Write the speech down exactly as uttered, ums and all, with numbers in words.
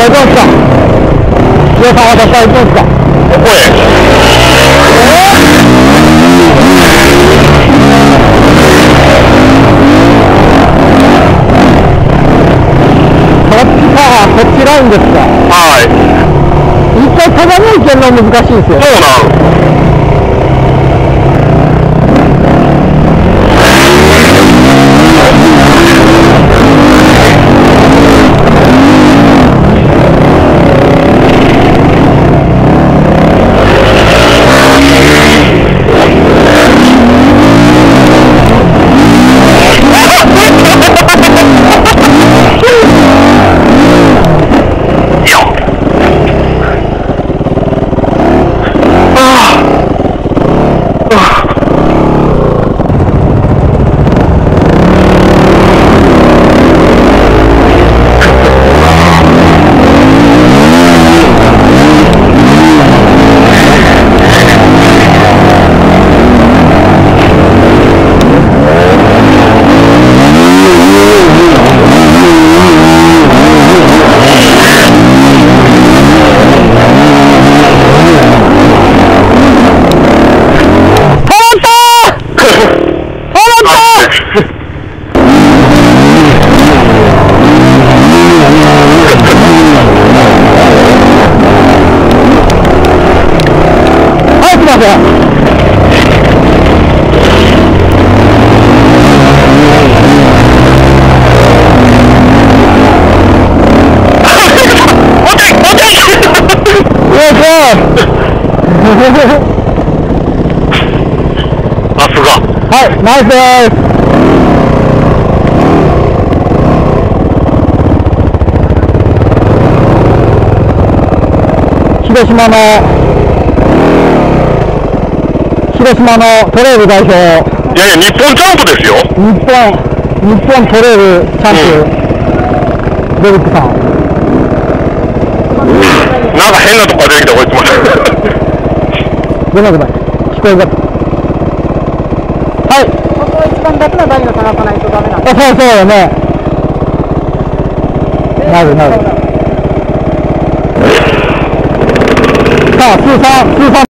行くんすか。皆さんはどこ行くんすか。 ここへ。 こっちか、こっちラインですか。 はい。 一回たまに行けるの難しいんですよ。 そうなん。さすが。 はい、ナイスです。広島の広島のトレイル代表。いやいや、日本チャンプですよ。 日本日本トレイルチャンプ、うん、デビックさん。 なんか変なとこから出てきたこいつも。 ごめんごめん、聞こえが。はい。 ここ一番楽な台を探さないとダメなんです。 あ、そうそうよね。なるなる。さあ、通算通算